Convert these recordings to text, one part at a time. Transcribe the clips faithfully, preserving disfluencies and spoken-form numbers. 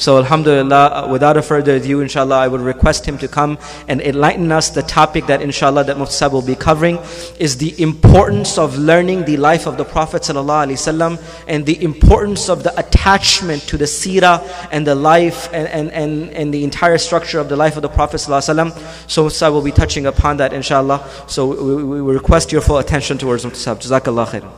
So alhamdulillah, without a further ado, inshallah, I would request him to come and enlighten us. The topic that inshallah that Mufti Sahib will be covering is the importance of learning the life of the Prophet sallallahu alaihi wasallam and the importance of the attachment to the seerah and the life and, and, and, and the entire structure of the life of the Prophet sallallahu alaihi wasallam. So Mufti Sahib will be touching upon that inshallah. So we, we request your full attention towards Mufti Sahib. Jazakallah khairan.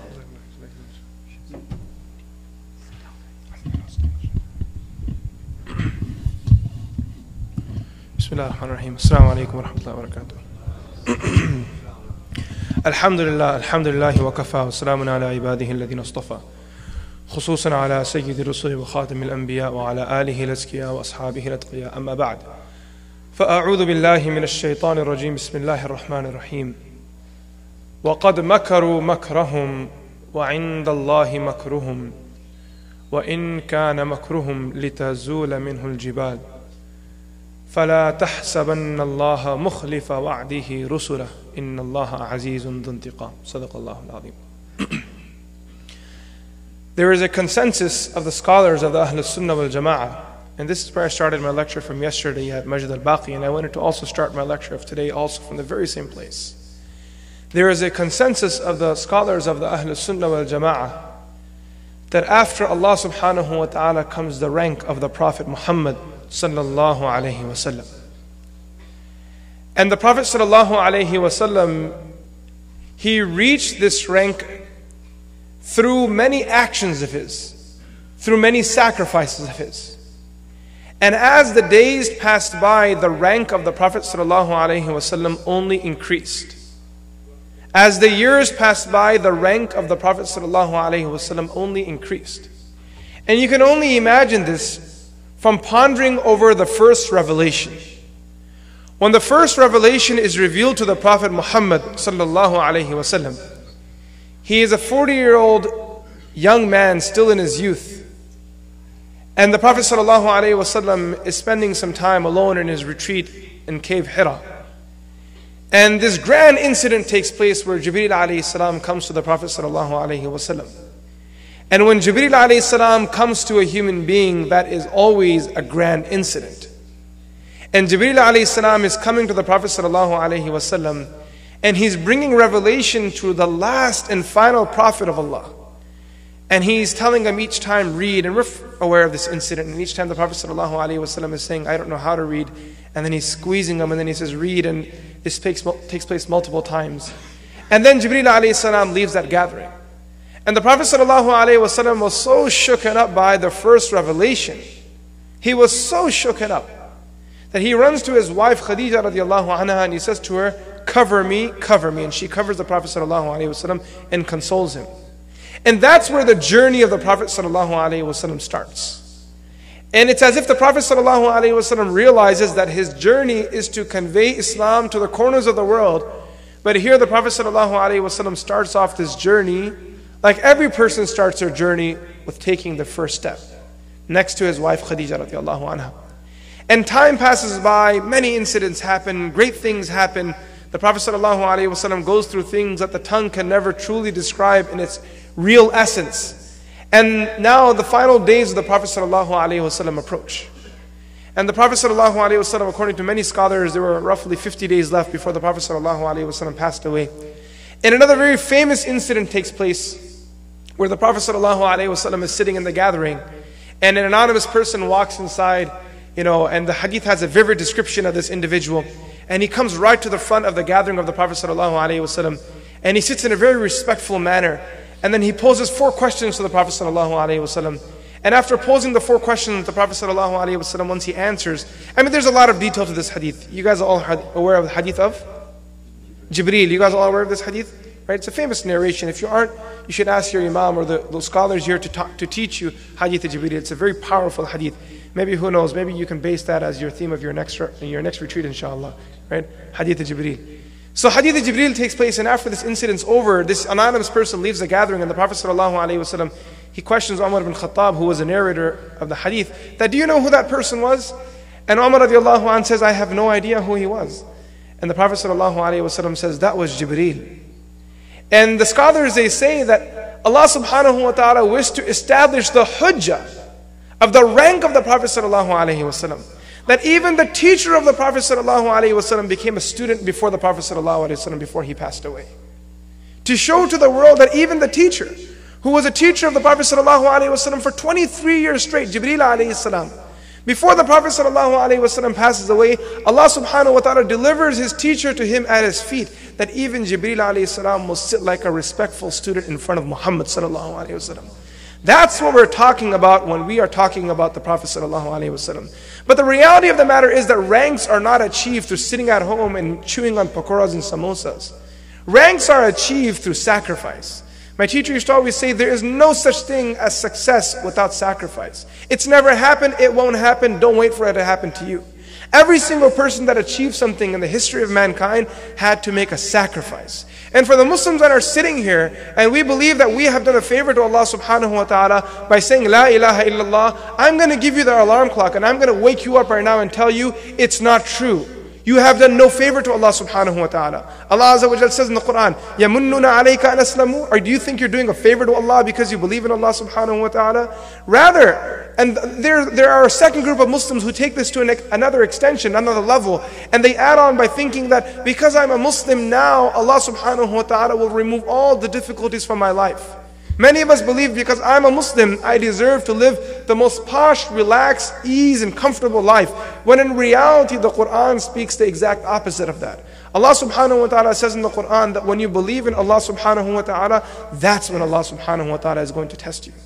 Bismillahirrahmanirrahim. Assalamu alaikum wa rahmatullahi wa barakatuh. Alhamdulillah, alhamdulillah wa kafa wa salamun ala ibadihi alladhina astafa. Khususan ala sayyidi rusuli wa khatamil anbiya wa ala alihi al-azkiya wa ashabihi al-atqiya. Amma ba'd. فأعوذ بالله من الشيطان الرجيم. بسم الله الرحمن الرحيم. وقد مكروا مكرهم وعند الله مكرهم وإن كان مكرهم لتزول منه الجبال فلا تحسبن الله مخلف وعده رسله إن الله عزيز ذو انتقام. صدق الله العظيم. There is a consensus of the scholars of the Ahl Sunnah wal Jama'ah, and this is where I started my lecture from yesterday at Masjid al-Baqi, and I wanted to also start my lecture of today also from the very same place. There is a consensus of the scholars of the Ahl Sunnah wal Jama'ah that after Allah subhanahu wa ta'ala comes the rank of the Prophet Muhammad sallallahu alayhi wasallam. And the Prophet sallallahu alayhi wasallam, he reached this rank through many actions of his, through many sacrifices of his. And as the days passed by, the rank of the Prophet sallallahu alayhi wasallam only increased. As the years passed by, the rank of the Prophet sallallahu alayhi wasallam only increased. And you can only imagine this from pondering over the first revelation. When the first revelation is revealed to the Prophet Muhammad sallallahu alaihi wasallam, he is a forty-year-old young man still in his youth. And the Prophet sallallahu alaihi wasallam is spending some time alone in his retreat in Cave Hira. And this grand incident takes place where Jibreel alayhi salam comes to the Prophet sallallahu alaihi wasallam. And when Jibreel alayhi salam comes to a human being, that is always a grand incident. And Jibreel alayhi salam is coming to the Prophet sallallahu alaihi wasallam, and he's bringing revelation to the last and final Prophet of Allah. And he's telling him each time, read, and we're aware of this incident. And each time the Prophet sallallahu alaihi wasallam is saying, I don't know how to read. And then he's squeezing him, and then he says, read, and this takes, takes place multiple times. And then Jibreel alayhi salam leaves that gathering. And the Prophet ﷺ was so shooken up by the first revelation. He was so shooken up that he runs to his wife Khadija radiallahu anha and he says to her, cover me, cover me. And she covers the Prophet ﷺ and consoles him. And that's where the journey of the Prophet ﷺ starts. And it's as if the Prophet ﷺ realizes that his journey is to convey Islam to the corners of the world. But here the Prophet ﷺ starts off this journey like every person starts their journey with taking the first step, next to his wife Khadija radiallahu anha. And time passes by, many incidents happen, great things happen. The Prophet ﷺ goes through things that the tongue can never truly describe in its real essence. And now the final days of the Prophet ﷺ approach. And the Prophet ﷺ, according to many scholars, there were roughly fifty days left before the Prophet ﷺ passed away. And another very famous incident takes place where the Prophet ﷺ is sitting in the gathering, and an anonymous person walks inside, you know, and the hadith has a vivid description of this individual. And he comes right to the front of the gathering of the Prophet ﷺ, and he sits in a very respectful manner. And then he poses four questions to the Prophet ﷺ. And after posing the four questions, the Prophet ﷺ, once he answers, I mean, there's a lot of detail to this hadith. You guys are all aware of the hadith of Jibreel. You guys are all aware of this hadith? Right? It's a famous narration. If you aren't, you should ask your imam or the, the scholars here to talk, to teach you hadith of Jibreel. It's a very powerful hadith. Maybe, who knows, maybe you can base that as your theme of your next your next retreat, inshallah. Right? Hadith of Jibreel. So hadith of Jibreel takes place, and after this incident's over, this anonymous person leaves the gathering, and the Prophet ﷺ, he questions Umar ibn Khattab, who was a narrator of the hadith, that, do you know who that person was? And Umar radiallahu anh says, I have no idea who he was. And the Prophet ﷺ says, that was Jibreel. And the scholars, they say that Allah subhanahu wa ta'ala wished to establish the hujjah of the rank of the Prophet ﷺ, that even the teacher of the Prophet ﷺ became a student before the Prophet ﷺ, before he passed away. To show to the world that even the teacher, who was a teacher of the Prophet ﷺ for twenty-three years straight, Jibreel alayhi salam, before the Prophet ﷺ passes away, Allah subhanahu wa ta'ala delivers his teacher to him at his feet, that even Jibreel alayhi salam will sit like a respectful student in front of Muhammad sallallahu alayhi wasallam. That's what we're talking about when we are talking about the Prophet sallallahu alayhi wasallam. But the reality of the matter is that ranks are not achieved through sitting at home and chewing on pakoras and samosas. Ranks are achieved through sacrifice. My teacher used to always say, there is no such thing as success without sacrifice. It's never happened, it won't happen, don't wait for it to happen to you. Every single person that achieved something in the history of mankind had to make a sacrifice. And for the Muslims that are sitting here, and we believe that we have done a favor to Allah subhanahu wa ta'ala by saying, La ilaha illallah, I'm going to give you the alarm clock, and I'm going to wake you up right now and tell you, it's not true. You have done no favor to Allah subhanahu wa ta'ala. Allah Azza wa Jal says in the Quran, يَمُنُّنَا عَلَيْكَ أَنْ أَسْلَمُوا, or do you think you're doing a favor to Allah because you believe in Allah subhanahu wa ta'ala? Rather, and there, there are a second group of Muslims who take this to an, another extension, another level, and they add on by thinking that because I'm a Muslim now, Allah subhanahu wa ta'ala will remove all the difficulties from my life. Many of us believe because I'm a Muslim, I deserve to live the most posh, relaxed, ease and comfortable life. When in reality, the Quran speaks the exact opposite of that. Allah subhanahu wa ta'ala says in the Quran that when you believe in Allah subhanahu wa ta'ala, that's when Allah subhanahu wa ta'ala is going to test you.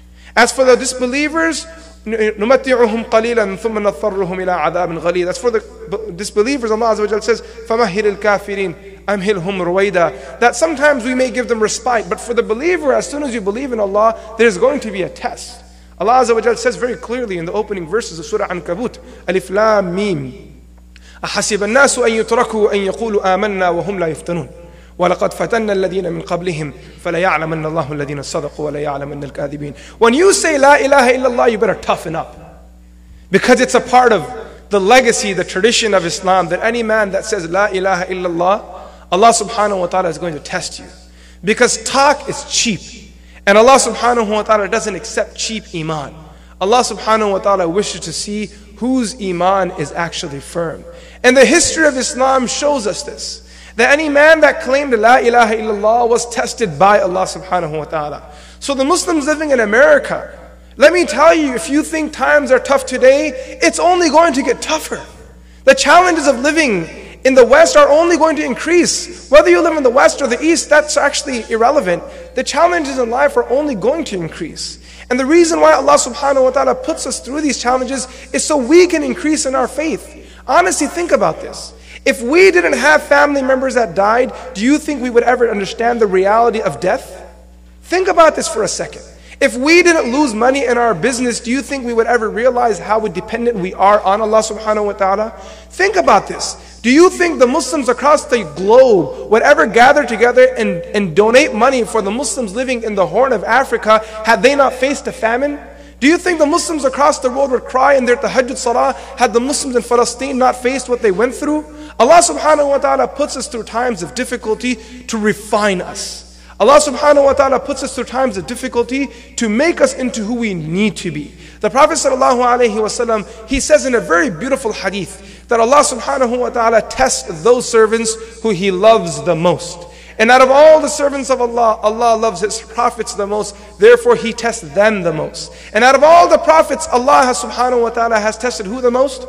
As for the disbelievers, نُمَتِّعُهُمْ قَلِيلًا ثُمَّ نَضْطَرُّهُمْ إِلَىٰ عَذَابٍ غَلِيظٍ. That's for the disbelievers, Allah Azza wa Jalla says, فَمَهِّلِ الْكَافِرِينَ أَمْهِلْهُمْ رُوَيْدًا. That sometimes we may give them respite, but for the believer, as soon as you believe in Allah, there's going to be a test. Allah Azza wa Jalla says very clearly in the opening verses of Surah Ankabut, Alif Lam Mim, أَحَسِبَ النَّاسُ أَن يُتْرَكُوا أَن يَقُولُوا آمَنَّا وَهُمْ لَا يُفْتَنُونَ وَلَقَدْ فَتَنَّا الَّذِينَ مِنْ قَبْلِهِمْ فَلَيَعْلَمَنَّ اللَّهُ الَّذِينَ صَدَقُوا وَلَيَعْلَمَنَّ الْكَاذِبِينَ. When you say La ilaha illallah, you better toughen up. Because it's a part of the legacy, the tradition of Islam, that any man that says La ilaha illallah, Allah subhanahu wa ta'ala is going to test you. Because talk is cheap. And Allah subhanahu wa ta'ala doesn't accept cheap iman. Allah subhanahu wa ta'ala wishes to see whose iman is actually firm. And the history of Islam shows us this. That any man that claimed La ilaha illallah was tested by Allah subhanahu wa ta'ala. So the Muslims living in America, let me tell you, if you think times are tough today, it's only going to get tougher. The challenges of living in the West are only going to increase. Whether you live in the West or the East, that's actually irrelevant. The challenges in life are only going to increase. And the reason why Allah subhanahu wa ta'ala puts us through these challenges is so we can increase in our faith. Honestly, think about this. If we didn't have family members that died, do you think we would ever understand the reality of death? Think about this for a second. If we didn't lose money in our business, do you think we would ever realize how dependent we are on Allah subhanahu wa ta'ala? Think about this. Do you think the Muslims across the globe would ever gather together and, and donate money for the Muslims living in the Horn of Africa had they not faced a famine? Do you think the Muslims across the world would cry in their tahajjud salah had the Muslims in Palestine not faced what they went through? Allah subhanahu wa ta'ala puts us through times of difficulty to refine us. Allah subhanahu wa ta'ala puts us through times of difficulty to make us into who we need to be. The Prophet sallallahu alayhi wa sallam, he says in a very beautiful hadith that Allah subhanahu wa ta'ala tests those servants who He loves the most. And out of all the servants of Allah, Allah loves His prophets the most, therefore He tests them the most. And out of all the prophets, Allah subhanahu wa ta'ala has tested who the most?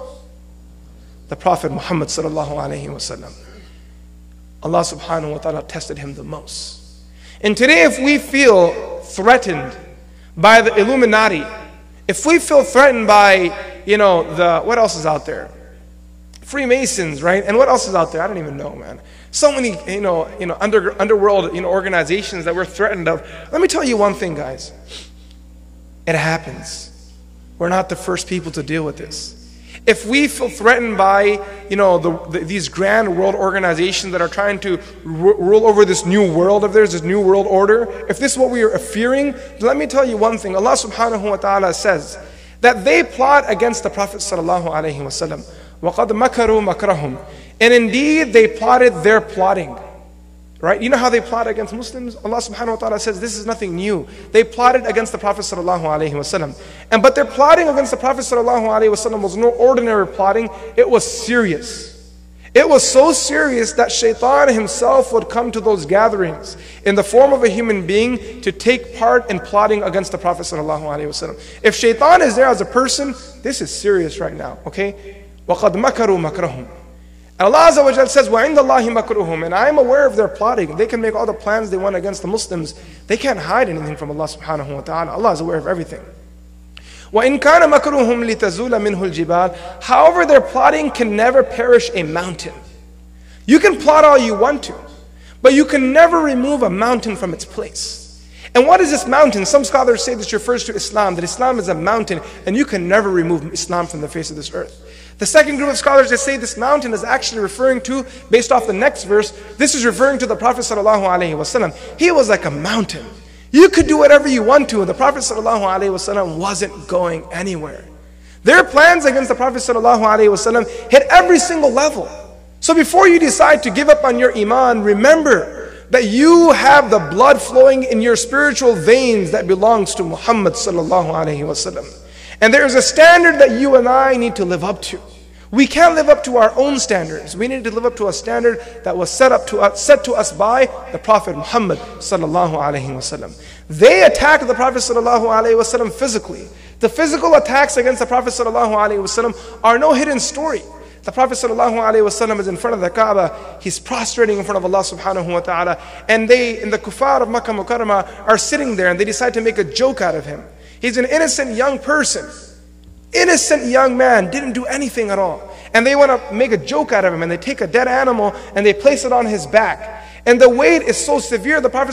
The Prophet Muhammad sallallahu alayhi wa sallam. Allah subhanahu wa ta'ala tested him the most. And today, if we feel threatened by the Illuminati, if we feel threatened by, you know, the, what else is out there? Freemasons, right? And what else is out there? I don't even know, man. So many, you know, you know, under, underworld, you know, organizations that we're threatened of. Let me tell you one thing, guys. It happens. We're not the first people to deal with this. If we feel threatened by, you know, the, the, these grand world organizations that are trying to rule over this new world of theirs, this new world order, if this is what we are fearing, let me tell you one thing. Allah subhanahu wa ta'ala says that they plot against the Prophet sallallahu alayhi wa sallam. وَقَدْ مَكَرُوا مَكْرَهُمْ. And indeed, they plotted their plotting. Right? You know how they plot against Muslims? Allah subhanahu wa ta'ala says this is nothing new. They plotted against the Prophet sallallahu alaihi wasallam. And but their plotting against the Prophet sallallahu alaihi wasallam was no ordinary plotting. It was serious. It was so serious that Shaitan himself would come to those gatherings in the form of a human being to take part in plotting against the Prophet sallallahu alaihi wasallam. If Shaitan is there as a person, this is serious right now. Okay? وَقَدْ مَكَرُوا مَكْرَهُمْ. And Allah Azza wa Jal says, وَعِنْدَ اللَّهِ مَكْرُهُمْ. And I am aware of their plotting. They can make all the plans they want against the Muslims. They can't hide anything from Allah subhanahu wa ta'ala. Allah is aware of everything. وَإِنْ كَانَ مَكْرُهُمْ لِتَزُولَ مِنْهُ الْجِبَالِ. However, their plotting can never perish a mountain. You can plot all you want to, but you can never remove a mountain from its place. And what is this mountain? Some scholars say this refers to Islam, that Islam is a mountain and you can never remove Islam from the face of this earth. The second group of scholars, they say this mountain is actually referring to, based off the next verse, this is referring to the Prophet sallallahu alaihi wasallam. He was like a mountain. You could do whatever you want to, and the Prophet sallallahu alaihi wasallam wasn't going anywhere. Their plans against the Prophet sallallahu alaihi wasallam hit every single level. So before you decide to give up on your iman, remember that you have the blood flowing in your spiritual veins that belongs to Muhammad sallallahu alaihi wasallam. And there is a standard that you and I need to live up to. We can't live up to our own standards. We need to live up to a standard that was set up to us, set to us by the Prophet Muhammad sallallahu alaihi wasallam. They attacked the Prophet sallallahu alaihi wasallam physically. The physical attacks against the Prophet sallallahu alaihi wasallam are no hidden story. The Prophet sallallahu alaihi wasallam is in front of the Kaaba. He's prostrating in front of Allah subhanahu wa ta'ala. And they, in the kuffar of Makkah Mukarramah, are sitting there and they decide to make a joke out of him. He's an innocent young person. Innocent young man, didn't do anything at all. And they want to make a joke out of him, and they take a dead animal and they place it on his back. And the weight is so severe, the Prophet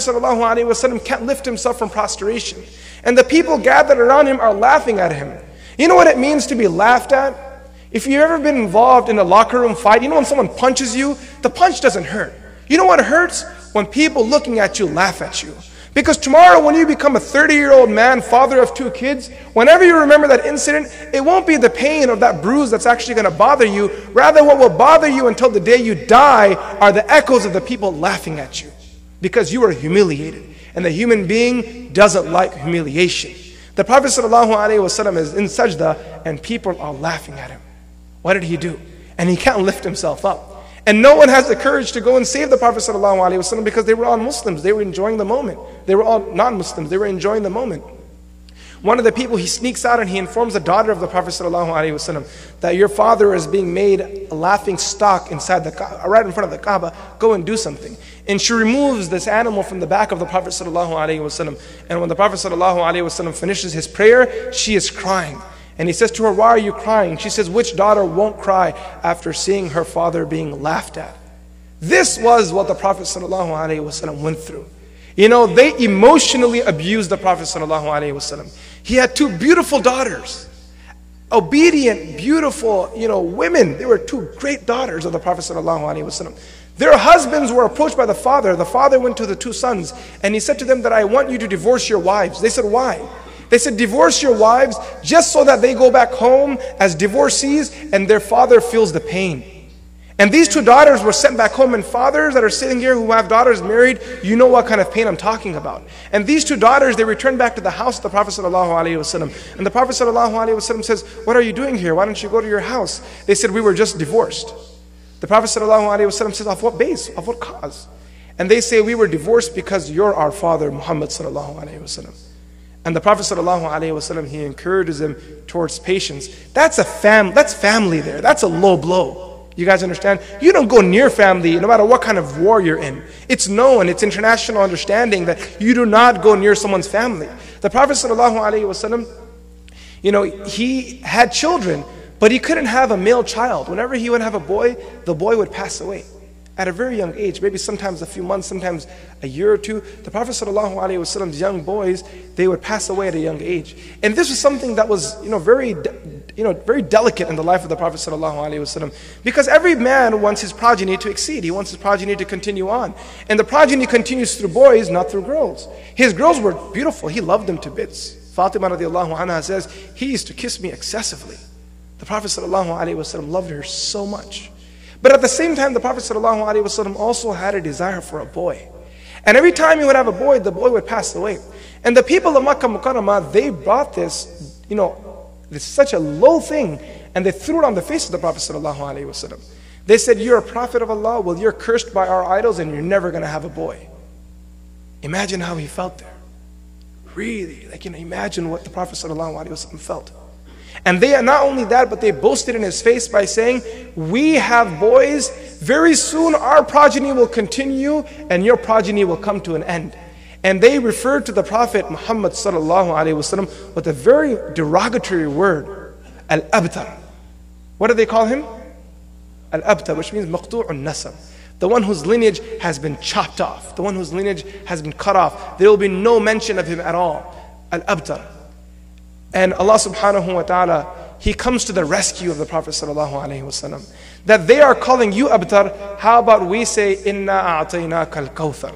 ﷺ can't lift himself from prostration. And the people gathered around him are laughing at him. You know what it means to be laughed at? If you've ever been involved in a locker room fight, you know when someone punches you, the punch doesn't hurt. You know what hurts? When people looking at you laugh at you. Because tomorrow when you become a thirty-year-old man, father of two kids, whenever you remember that incident, it won't be the pain of that bruise that's actually going to bother you. Rather, what will bother you until the day you die are the echoes of the people laughing at you. Because you are humiliated. And the human being doesn't like humiliation. The Prophet ﷺ is in sajda and people are laughing at him. What did he do? And he can't lift himself up. And no one has the courage to go and save the Prophet ﷺ because they were all Muslims. They were enjoying the moment. They were all non-Muslims. They were enjoying the moment. One of the people, he sneaks out and he informs the daughter of the Prophet ﷺ that your father is being made a laughing stock inside the Kaaba, right in front of the Kaaba. Go and do something. And she removes this animal from the back of the Prophet ﷺ. And when the Prophet ﷺ finishes his prayer, she is crying. And he says to her, why are you crying? She says, which daughter won't cry after seeing her father being laughed at? This was what the Prophet ﷺ went through. You know, they emotionally abused the Prophet ﷺ. He had two beautiful daughters. Obedient, beautiful, you know, women. They were two great daughters of the Prophet ﷺ. Their husbands were approached by the father. The father went to the two sons and he said to them that I want you to divorce your wives. They said, why? They said, divorce your wives just so that they go back home as divorcees and their father feels the pain. And these two daughters were sent back home, and fathers that are sitting here who have daughters married, you know what kind of pain I'm talking about. And these two daughters, they returned back to the house of the Prophet ﷺ. And the Prophet ﷺ says, what are you doing here? Why don't you go to your house? They said, we were just divorced. The Prophet ﷺ says, of what base? Of what cause? And they say, we were divorced because you're our father, Muhammad ﷺ. And the Prophet ﷺ, he encourages them towards patience. That's a fam. That's family there. That's a low blow. You guys understand? You don't go near family no matter what kind of war you're in. It's known, it's international understanding that you do not go near someone's family. The Prophet ﷺ, you know, he had children, but he couldn't have a male child. Whenever he would have a boy, the boy would pass away. At a very young age, maybe sometimes a few months, sometimes a year or two, the Prophet ﷺ's young boys, they would pass away at a young age. And this was something that was, you know, very, you know, very delicate in the life of the Prophet ﷺ, because every man wants his progeny to exceed. He wants his progeny to continue on. And the progeny continues through boys, not through girls. His girls were beautiful. He loved them to bits. Fatima radiallahu anha says, he used to kiss me excessively. The Prophet ﷺ loved her so much. But at the same time, the Prophet ﷺ also had a desire for a boy. And every time he would have a boy, the boy would pass away. And the people of Makkah Mukarramah, they brought this, you know, this such a low thing, and they threw it on the face of the Prophet ﷺ. They said, you're a prophet of Allah, well, you're cursed by our idols and you're never going to have a boy. Imagine how he felt there. Really, like, you know, imagine what the Prophet ﷺ felt. And they, not only that, but they boasted in his face by saying, we have boys, very soon our progeny will continue and your progeny will come to an end. And they referred to the Prophet Muhammad ﷺ with a very derogatory word, al-abtar. What do they call him? Al-abtar, which means maqtu'un nasab. The one whose lineage has been chopped off. The one whose lineage has been cut off. There will be no mention of him at all. Al-abtar. And Allah subhanahu wa ta'ala, He comes to the rescue of the Prophet sallallahu alaihi wasallam. That they are calling you abtar, how about we say, Inna a'tainaka al-kawthar.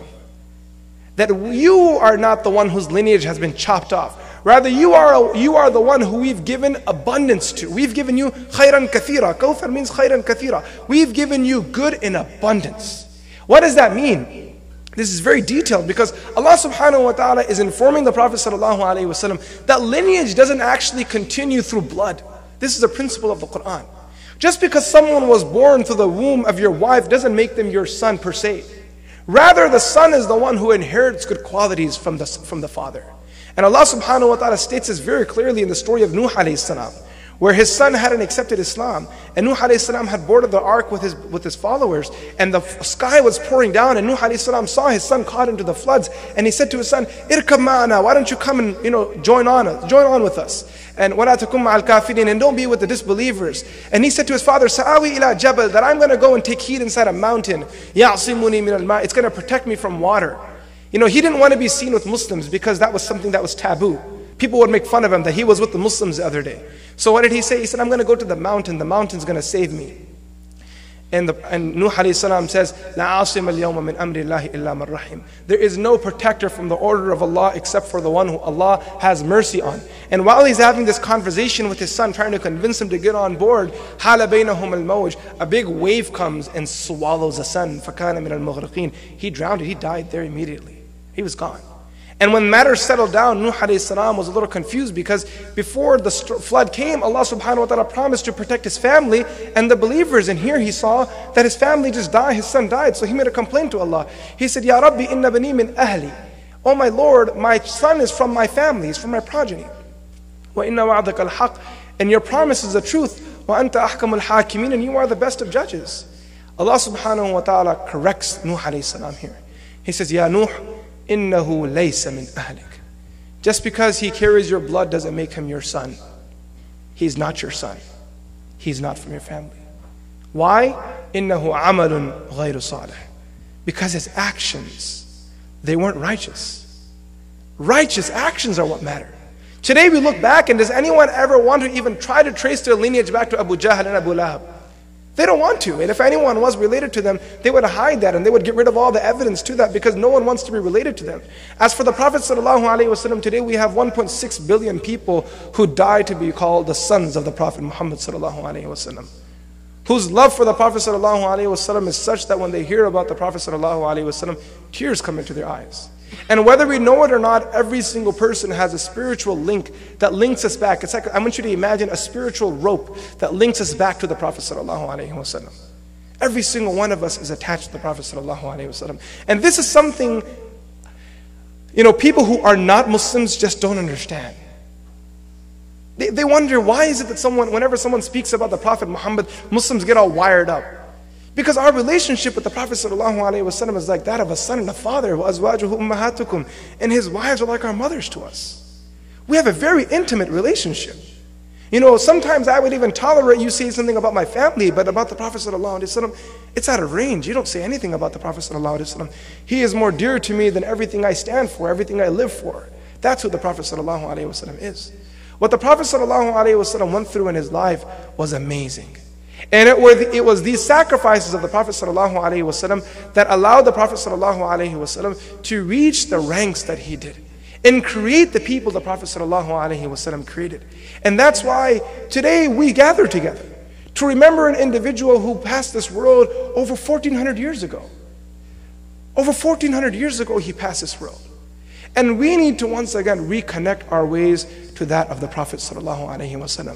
That you are not the one whose lineage has been chopped off. Rather, you are, you are the one who we've given abundance to. We've given you khayran kathira. Kawthar means khayran kathira. We've given you good in abundance. What does that mean? This is very detailed because Allah subhanahu wa ta'ala is informing the Prophet sallallahu alaihi wasallam that lineage doesn't actually continue through blood. This is a principle of the Quran. Just because someone was born through the womb of your wife doesn't make them your son per se. Rather, the son is the one who inherits good qualities from the, from the father. And Allah subhanahu wa ta'ala states this very clearly in the story of Nuh alayhi salam, where his son hadn't accepted Islam. And Nuh alayhi salam had boarded the ark with his, with his followers, and the sky was pouring down, and Nuh alayhi salam saw his son caught into the floods, and he said to his son, Irkab ma'ana, why don't you come and, you know, join on us, join on with us. And وَلَا تَكُمْ مَعَ الْكَافِرِينَ, and don't be with the disbelievers. And he said to his father, Sa'awi ila jabal, that I'm going to go and take heed inside a mountain. يَعْصِمُنِي مِنَ الْمَاءِ, it's going to protect me from water. You know, he didn't want to be seen with Muslims because that was something that was taboo. People would make fun of him that he was with the Muslims the other day. So what did he say? He said, I'm going to go to the mountain. The mountain's going to save me. And, the, and Nuh alayhi salam says, لَا عَاصِمَ الْيَوْمَ مِنْ أَمْرِ اللَّهِ إِلَّا مَنْ رَحِمْ. There is no protector from the order of Allah except for the one who Allah has mercy on. And while he's having this conversation with his son, trying to convince him to get on board, حَالَ بَيْنَهُمَ الْمَوْجِ, a big wave comes and swallows the son. فَكَانَ مِنَ الْمُغْرِقِينَ. He drowned it. He died there immediately. He was gone. And when matters settled down, Nuh alayhi salam was a little confused because before the flood came, Allah subhanahu wa ta'ala promised to protect his family and the believers. And here he saw that his family just died, his son died. So he made a complaint to Allah. He said, Ya Rabbi, inna bani min ahli. Oh my Lord, my son is from my family, he's from my progeny. Wa inna wa'adaka al-haq. And your promise is the truth. Wa anta ahkamul hakimin. And you are the best of judges. Allah subhanahu wa ta'ala corrects Nuh alayhi salam here. He says, Ya Nuh, innahu laysa min ahlik. Just because he carries your blood doesn't make him your son. He's not your son. He's not from your family. Why? Innahu amalun ghayru salih. Because his actions, they weren't righteous. Righteous actions are what matter. Today we look back, and does anyone ever want to even try to trace their lineage back to Abu Jahl and Abu Lahab? They don't want to. And if anyone was related to them, they would hide that and they would get rid of all the evidence to that because no one wants to be related to them. As for the Prophet ﷺ, today we have one point six billion people who die to be called the sons of the Prophet Muhammad ﷺ, whose love for the Prophet ﷺ is such that when they hear about the Prophet ﷺ, tears come into their eyes. And whether we know it or not, every single person has a spiritual link that links us back. It's like, I want you to imagine a spiritual rope that links us back to the Prophet ﷺ. Every single one of us is attached to the Prophet ﷺ. And this is something, you know, people who are not Muslims just don't understand. They, they wonder, why is it that someone, whenever someone speaks about the Prophet Muhammad, Muslims get all wired up? Because our relationship with the Prophet ﷺ is like that of a son and a father. وَأَزْوَاجُهُ أُمَّهَاتُكُمْ. And his wives are like our mothers to us. We have a very intimate relationship. You know, sometimes I would even tolerate you saying something about my family, but about the Prophet ﷺ, it's out of range. You don't say anything about the Prophet ﷺ. He is more dear to me than everything I stand for, everything I live for. That's who the Prophet ﷺ is. What the Prophet ﷺ went through in his life was amazing. And it, were the, it was these sacrifices of the Prophet ﷺ that allowed the Prophet ﷺ to reach the ranks that he did and create the people the Prophet ﷺ created. And that's why today we gather together to remember an individual who passed this world over fourteen hundred years ago. Over fourteen hundred years ago, he passed this world. And we need to once again reconnect our ways to that of the Prophet sallallahu alaihi wasallam.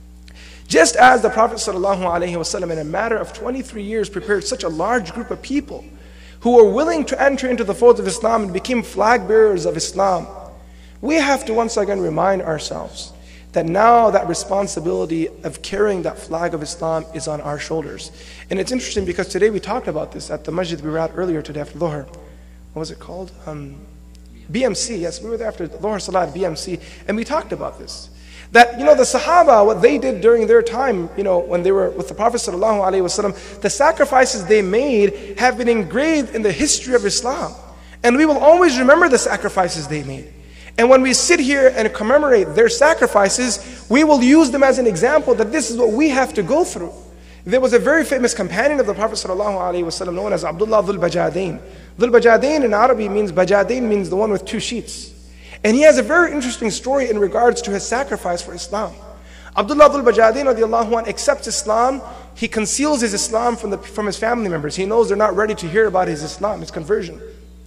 Just as the Prophet sallallahu alaihi wasallam in a matter of twenty-three years prepared such a large group of people who were willing to enter into the fold of Islam and became flag bearers of Islam, we have to once again remind ourselves that now that responsibility of carrying that flag of Islam is on our shoulders. And it's interesting because today we talked about this at the masjid we were at earlier today after Dhuhr. What was it called? Um, B M C, yes, we were there after Dhuhr Salah at B M C, and we talked about this. That, you know, the Sahaba, what they did during their time, you know, when they were with the Prophet sallallahu alaihi wasallam, the sacrifices they made have been engraved in the history of Islam. And we will always remember the sacrifices they made. And when we sit here and commemorate their sacrifices, we will use them as an example that this is what we have to go through. There was a very famous companion of the Prophet ﷺ known as Abdullah Dhul Bajadain. Dhul Bajadain in Arabic means, Bajadain means the one with two sheets. And he has a very interesting story in regards to his sacrifice for Islam. Abdullah Dhul Bajadain radiallahu anh accepts Islam. He conceals his Islam from, the, from his family members. He knows they're not ready to hear about his Islam, his conversion.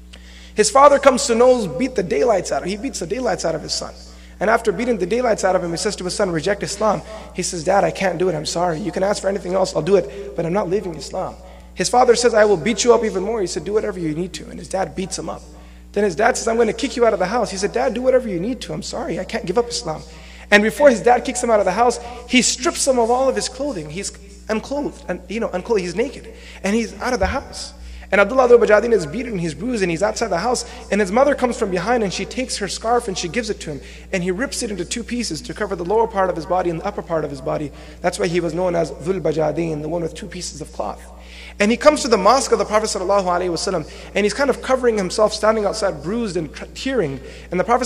His father comes to know, beat the daylights out of him. He beats the daylights out of his son. And after beating the daylights out of him, he says to his son, reject Islam. He says, Dad, I can't do it. I'm sorry. You can ask for anything else. I'll do it. But I'm not leaving Islam. His father says, I will beat you up even more. He said, do whatever you need to. And his dad beats him up. Then his dad says, I'm going to kick you out of the house. He said, Dad, do whatever you need to. I'm sorry. I can't give up Islam. And before his dad kicks him out of the house, he strips him of all of his clothing. He's unclothed. And, you know, unclothed. He's naked. And he's out of the house. And Abdullah Dhul Bajadain is beaten, he's bruised, and he's outside the house. And his mother comes from behind and she takes her scarf and she gives it to him. And he rips it into two pieces to cover the lower part of his body and the upper part of his body. That's why he was known as Dhul Bajadain, the one with two pieces of cloth. And he comes to the mosque of the Prophet ﷺ, and he's kind of covering himself, standing outside, bruised and tearing. And the Prophet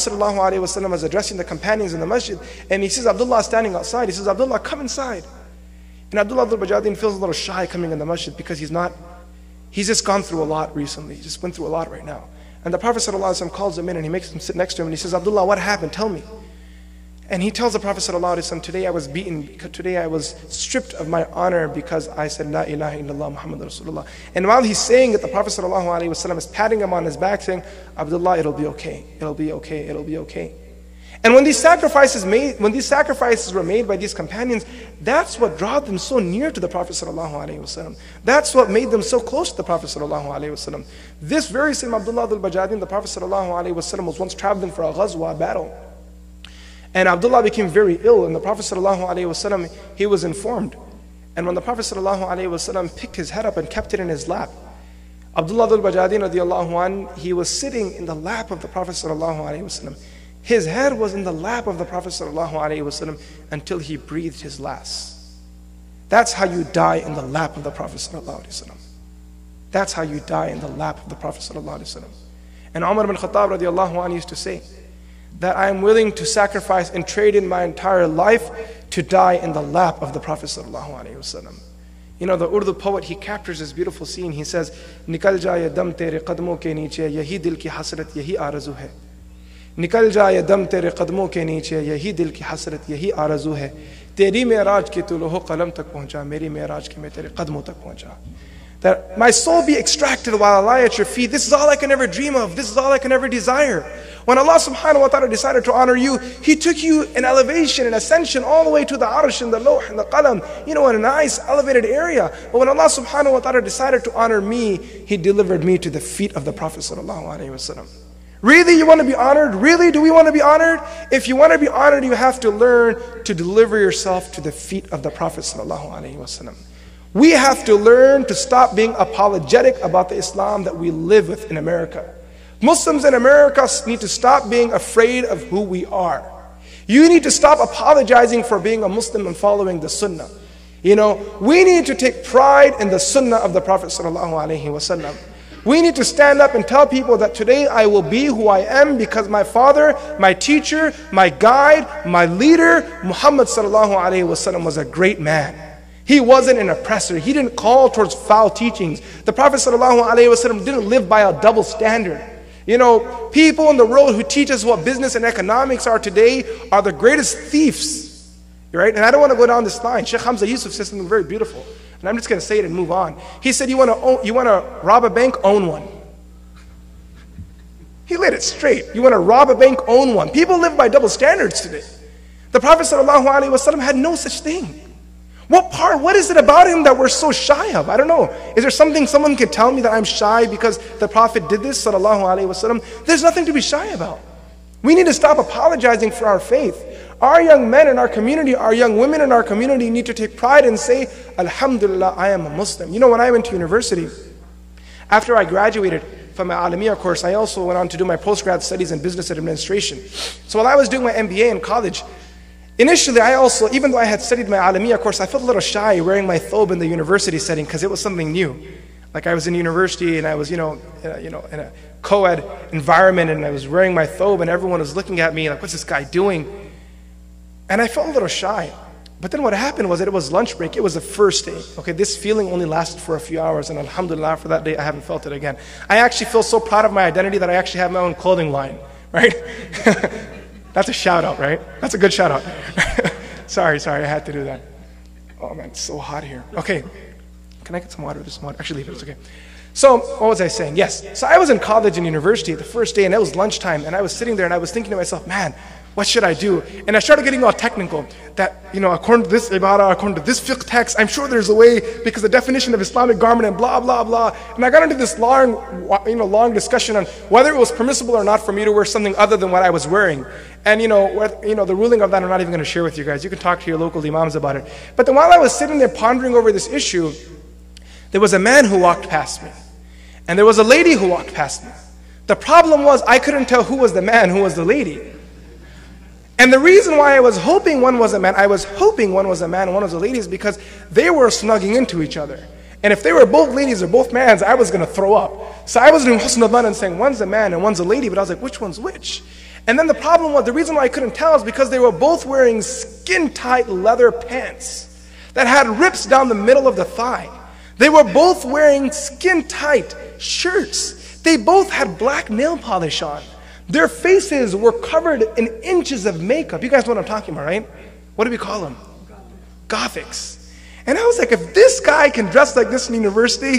ﷺ is addressing the companions in the masjid. And he sees Abdullah standing outside. He says, Abdullah, come inside. And Abdullah Dhul Bajadain feels a little shy coming in the masjid because he's not He's just gone through a lot recently. He just went through a lot right now. And the Prophet ﷺ calls him in and he makes him sit next to him and he says, Abdullah, what happened? Tell me. And he tells the Prophet ﷺ, today I was beaten, because today I was stripped of my honor because I said, La ilaha illallah Muhammad Rasulullah. And while he's saying it, the Prophet ﷺ is patting him on his back saying, Abdullah, it'll be okay. It'll be okay. It'll be okay. And when these sacrifices made, when these sacrifices were made by these companions, that's what brought them so near to the Prophet ﷺ. That's what made them so close to the Prophet ﷺ. This very same Abdullah Dhul Bajadain, the Prophet ﷺ was once traveling for a ghazwa, a battle. And Abdullah became very ill, and the Prophet ﷺ, he was informed. And when the Prophet ﷺ picked his head up and kept it in his lap, Abdullah Dhul Bajadain radiallahu anh, he was sitting in the lap of the Prophet ﷺ. His head was in the lap of the Prophet ﷺ until he breathed his last. That's how you die in the lap of the Prophet ﷺ. That's how you die in the lap of the Prophet ﷺ. And Umar ibn Khattab radiallahu anh used to say that I am willing to sacrifice and trade in my entire life to die in the lap of the Prophet ﷺ. You know, the Urdu poet, he captures this beautiful scene. He says, Nikal jaye dam tere qadmon ke niche, yahi dil ki hasrat, yahi arazu hai. निकल जाए दम तेरे कदमों के नीचे यही दिल की हसरत यही आरज़ू है तेरी मेराज की तू लोहो कलम तक पहुंचा मेरी मेराज की मैं तेरे कदमों तक पहुंचा. That my soul be extracted while I lie at your feet. This is all I can ever dream of. This is all I can ever desire. When Allah subhanahu wa ta'ala decided to honor you, He took you in elevation and ascension all the way to the arsh and the lawh and the qalam, you know, in a nice elevated area. But when Allah subhanahu wa ta'ala decided to honor me, He delivered me to the feet of the Prophet sallallahu alaihi wasallam. Really, you want to be honored? Really, do we want to be honored? If you want to be honored, you have to learn to deliver yourself to the feet of the Prophet sallallahu alaihi wasallam. We have to learn to stop being apologetic about the Islam that we live with in America. Muslims in America need to stop being afraid of who we are. You need to stop apologizing for being a Muslim and following the Sunnah. You know, we need to take pride in the Sunnah of the Prophet sallallahu alaihi wasallam. We need to stand up and tell people that today I will be who I am because my father, my teacher, my guide, my leader, Muhammad sallallahu alaihi wasallam was a great man. He wasn't an oppressor. He didn't call towards foul teachings. The Prophet sallallahu alaihi wasallam didn't live by a double standard. You know, people in the world who teach us what business and economics are today are the greatest thieves. right? And I don't want to go down this line. Sheikh Hamza Yusuf said something very beautiful. And I'm just going to say it and move on. He said, you want to own, you want to rob a bank, own one. He laid it straight. You want to rob a bank, own one. People live by double standards today. The Prophet ﷺ had no such thing. What part, what is it about him that we're so shy of? I don't know. Is there something someone could tell me that I'm shy because the Prophet did this, sallallahu alaihi wasallam? There's nothing to be shy about. We need to stop apologizing for our faith. Our young men in our community, our young women in our community need to take pride and say, Alhamdulillah, I am a Muslim. You know, when I went to university, after I graduated from my Alamiya course, I also went on to do my postgrad studies in business administration. So while I was doing my M B A in college, initially I also, even though I had studied my Alamiya course, I felt a little shy wearing my thobe in the university setting because it was something new. Like I was in university and I was, you know, uh, you know, in a co-ed environment and I was wearing my thobe and everyone was looking at me like, what's this guy doing? And I felt a little shy. But then what happened was that it was lunch break. It was the first day. Okay, this feeling only lasted for a few hours, and alhamdulillah, for that day, I haven't felt it again. I actually feel so proud of my identity that I actually have my own clothing line, right? That's a shout out, right? That's a good shout out. sorry, sorry, I had to do that. Oh man, it's so hot here. Okay, can I get some water? There's some water. Actually, leave it, it's okay. So, what was I saying? Yes, so I was in college and university the first day, and it was lunchtime, and I was sitting there, and I was thinking to myself, man, what should I do? And I started getting all technical that, you know, according to this ibadah, according to this fiqh text, I'm sure there's a way because the definition of Islamic garment and blah, blah, blah. And I got into this long, you know, long discussion on whether it was permissible or not for me to wear something other than what I was wearing. And, you know, what, you know, the ruling of that I'm not even going to share with you guys. You can talk to your local imams about it. But then while I was sitting there pondering over this issue, there was a man who walked past me. And there was a lady who walked past me. The problem was I couldn't tell who was the man, who was the lady. And the reason why I was hoping one was a man, I was hoping one was a man and one was a lady is because they were snugging into each other. And if they were both ladies or both mans, I was going to throw up. So I was doing husn al-dhan and saying one's a man and one's a lady, but I was like, which one's which? And then the problem was, the reason why I couldn't tell is because they were both wearing skin-tight leather pants that had rips down the middle of the thigh. They were both wearing skin-tight shirts. They both had black nail polish on. Their faces were covered in inches of makeup. You guys know what I'm talking about, right? What do we call them? Gothics. And I was like, if this guy can dress like this in university,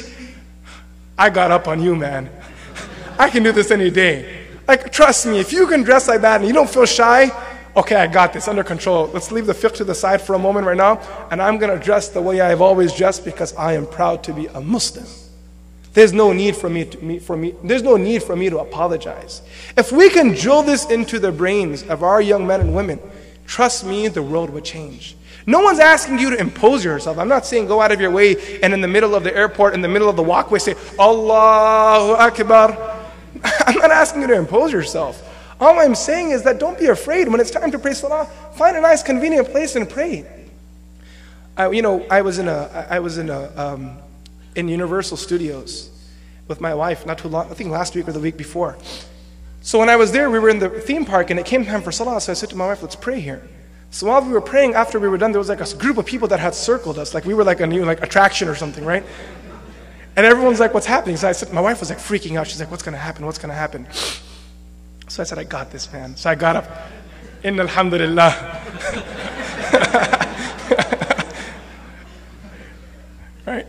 I got up on you, man. I can do this any day. Like, trust me, if you can dress like that and you don't feel shy, okay, I got this, under control. Let's leave the fiqh to the side for a moment right now, and I'm going to dress the way I've always dressed because I am proud to be a Muslim. There's no need for me to me, for me. There's no need for me to apologize. If we can drill this into the brains of our young men and women, trust me, the world would change. No one's asking you to impose yourself. I'm not saying go out of your way and in the middle of the airport, in the middle of the walkway, say, Allahu Akbar. I'm not asking you to impose yourself. All I'm saying is that don't be afraid. When it's time to pray salah, find a nice, convenient place and pray. I, you know, I was in a, I was in a, um, in Universal Studios with my wife not too long, I think last week or the week before. So when I was there, we were in the theme park and it came time for salah, so I said to my wife, let's pray here. So while we were praying, after we were done, there was like a group of people that had circled us, like we were like a new like attraction or something, right? And everyone's like, what's happening? So I said, my wife was like freaking out. She's like, what's gonna happen? What's gonna happen? So I said, I got this, man. So I got up, Inna alhamdulillah. Right?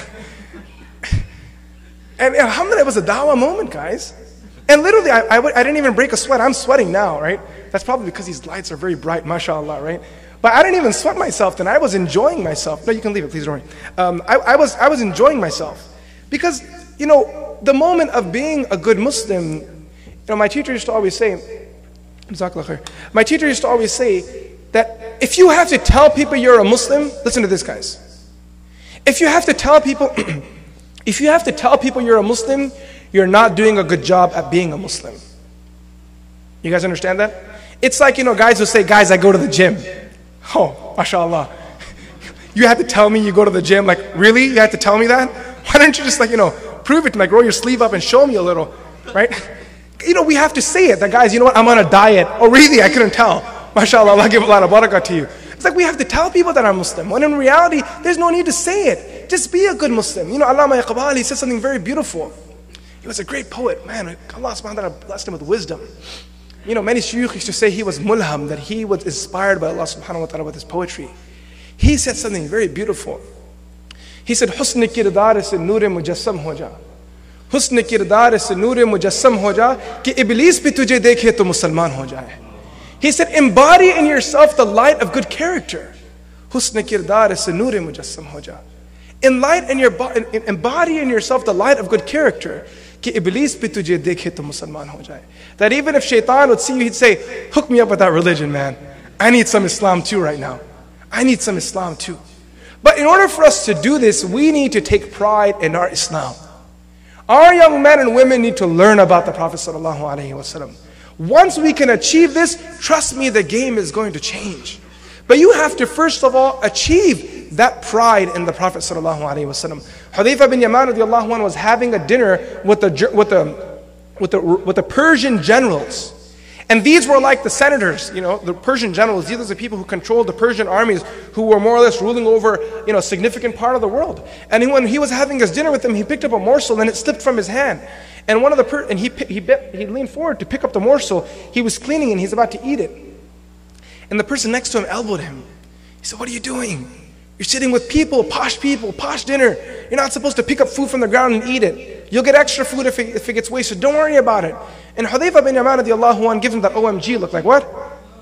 And alhamdulillah, it was a dawah moment, guys. And literally, I, I, I didn't even break a sweat. I'm sweating now, right? That's probably because these lights are very bright, mashallah, right? But I didn't even sweat myself then. I was enjoying myself. No, you can leave it, please don't worry. Um, I, I, was, I was enjoying myself. Because, you know, the moment of being a good Muslim, you know, my teacher used to always say, my teacher used to always say that if you have to tell people you're a Muslim, listen to this, guys. If you have to tell people, if you have to tell people you're a Muslim, you're not doing a good job at being a Muslim. You guys understand that? It's like, you know, guys who say, guys, I go to the gym. Oh, mashallah. You have to tell me you go to the gym. Like, really? You have to tell me that? Why don't you just like, you know, prove it, like roll your sleeve up and show me a little, right? You know, we have to say it, that guys, you know what, I'm on a diet. Oh, really? I couldn't tell. MashaAllah, Allah give a lot of barakah to you. It's like we have to tell people that I'm Muslim, when in reality, there's no need to say it. Just be a good Muslim. You know, Allama Iqbal, he said something very beautiful. He was a great poet, man. Allah subhanahu wa ta'ala blessed him with wisdom. you know, many shuyukh used to say he was mulham, that he was inspired by Allah subhanahu wa ta'ala with his poetry. He said something very beautiful. He said, Husn kirdar se noor mujassam ho ja. Husn kirdar se noor mujassam ho ja, ki iblis bhi tujhe dekhe to Musalman ho jaye. He said, embody in yourself the light of good character. Husn kirdar se noor mujassam ho ja. In light in your embody in yourself the light of good character. Ki iblis bhi tujhe dekhe to Musalman ho jaye. That even if shaitan would see you, he'd say, hook me up with that religion, man. I need some Islam too right now. I need some Islam too. But in order for us to do this, we need to take pride in our Islam. Our young men and women need to learn about the Prophet sallallahu alaihi wasallam. Once we can achieve this, trust me, the game is going to change. But you have to first of all achieve that pride in the Prophet sallallahu alaihi wasallam. Hudhayfah bin Yaman radiallahu anhu was having a dinner with the with the with the with the Persian generals. And these were like the senators, you know, the Persian generals. These are the people who controlled the Persian armies, who were more or less ruling over, you know, a significant part of the world. And when he was having his dinner with them, he picked up a morsel and it slipped from his hand. And one of the per and he he bit, he leaned forward to pick up the morsel. He was cleaning and he's about to eat it. And the person next to him elbowed him. He said, "What are you doing? You're sitting with people, posh people, posh dinner. You're not supposed to pick up food from the ground and eat it. You'll get extra food if it, if it gets wasted. Don't worry about it." And Hudhayfah bin Yaman radiallahu anhu gives him that O M G look, like, what?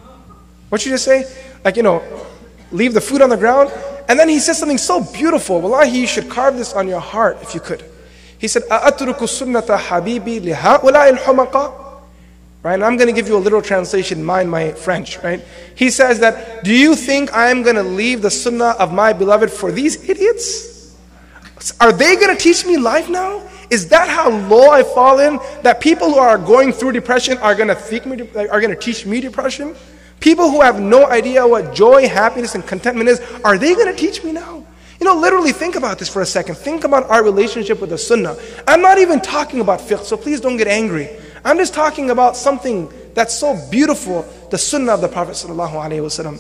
What you just say? Like, you know, leave the food on the ground? And then he says something so beautiful. Wallahi, you should carve this on your heart if you could. He said, أَأَتْرُكُ سُنَّةَ حَبِيبِي لِهَؤُلَاءِ الْحُمَقَةِ. Right, and I'm going to give you a literal translation, mind my French, right? He says that, do you think I'm going to leave the sunnah of my beloved for these idiots? Are they going to teach me life now? Is that how low I've fallen? That people who are going through depression are going to think me, are going to teach me depression? People who have no idea what joy, happiness, and contentment is, are they going to teach me now? You know, literally think about this for a second. Think about our relationship with the sunnah. I'm not even talking about fiqh, so please don't get angry. I'm just talking about something that's so beautiful, the sunnah of the Prophet sallallahu alaihi wasallam.